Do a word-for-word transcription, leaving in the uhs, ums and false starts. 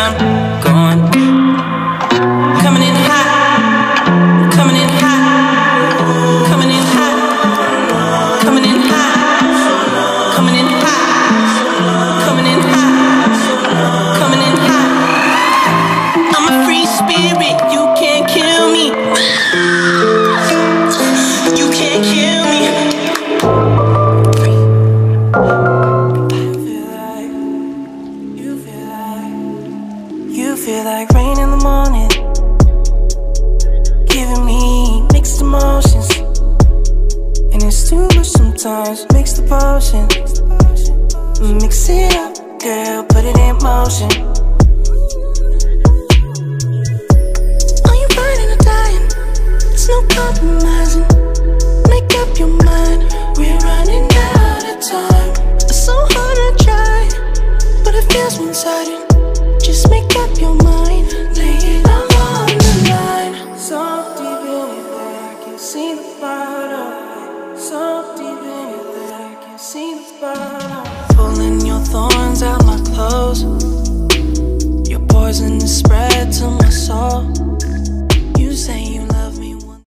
I'm going. Coming in hot, coming in hot, coming in hot, coming in hot, coming in hot, coming in hot, coming in hot. I'm a free spirit, you can't kill me. You can't kill me. You feel like rain in the morning, giving me mixed emotions, and it's too much sometimes. Mix the potion, mix it up, girl, put it in motion. Are you burning or dying? There's no compromising. Make up your mind, we're running out of time. It's so hard to try, but it feels one-sided. Just make up your mind, lay it all on the line. So deep in it that I can see the bottom. So deep in it that I can see the bottom. Pulling your thorns out my clothes. Your poison is spread to my soul.